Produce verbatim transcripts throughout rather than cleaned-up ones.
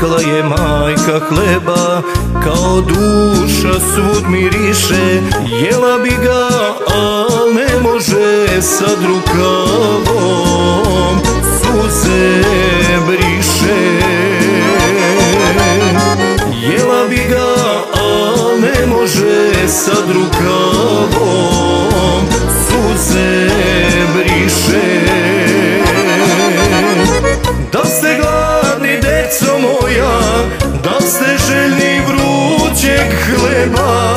Spekla je majka hleba, kao duša svud miriše. Jela bi ga, al ne može, sad rukavom suze briše. Jela bi ga, al ne može, sad rukavom suze briše. Da ste gladni, deco moja, da ste željni vrućeg hleba,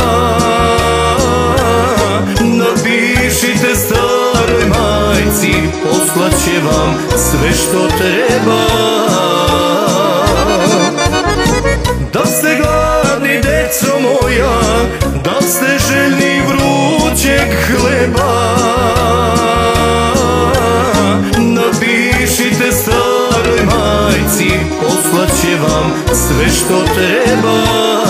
napišite staroj majci, poslaće vam sve što treba. Da ste gladni, deco moja, da ste željni vrućeg hleba, napišite staroj majci, poslaće vam sve što treba.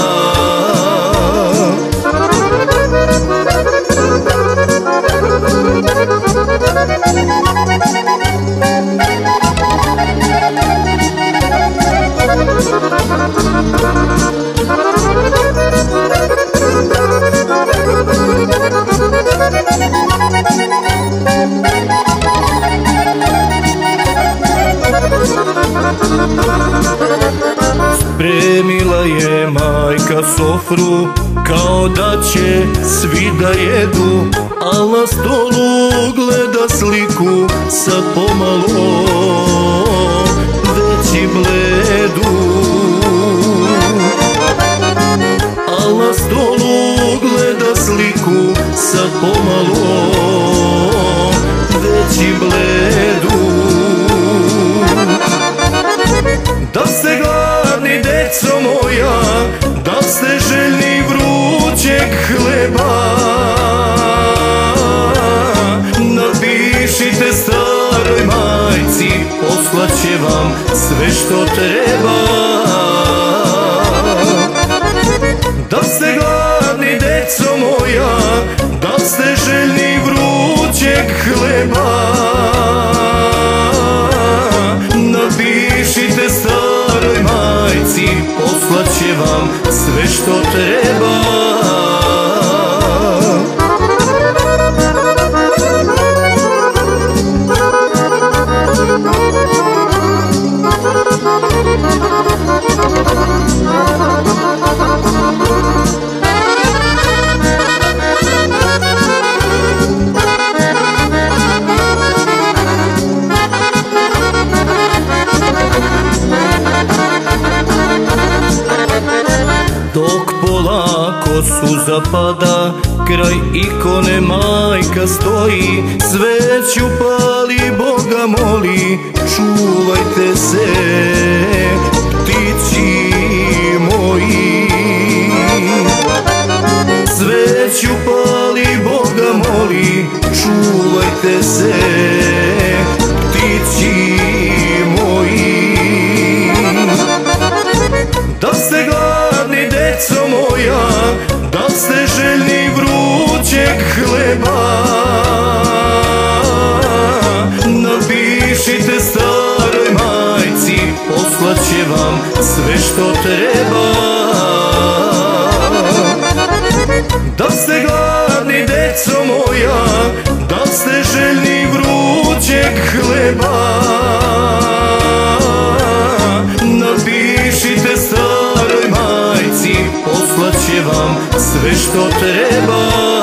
Spremila je majka sofru, kao da će svi da jedu, al na stolu gleda sliku, sad pomalo već i bledu. Al na stolu gleda sliku, sad pomalo već i bledu. Da ste gladni, deco moja, da ste željni vrućeg hleba, napišite staroj majci, poslaće vam sve što treba. Da ste gladni, deco moja, da ste željni vrućeg hleba, napišite staroj majci, poslaće vam sve što treba. Dok polako suza pada, kraj ikone majka stoji, sveću pali, Boga moli, čuvajte se, ptići moji. Sveću pali, Boga moli, čuvajte se, ptići moji. Da ste gladni, deco moja, da ste željni vrućeg hleba, napišite staroj majci, poslaće vam sve što treba. Da ste gladni, deco moja, da ste željni vrućeg hleba, napišite staroj majci, poslaće vam sve što treba.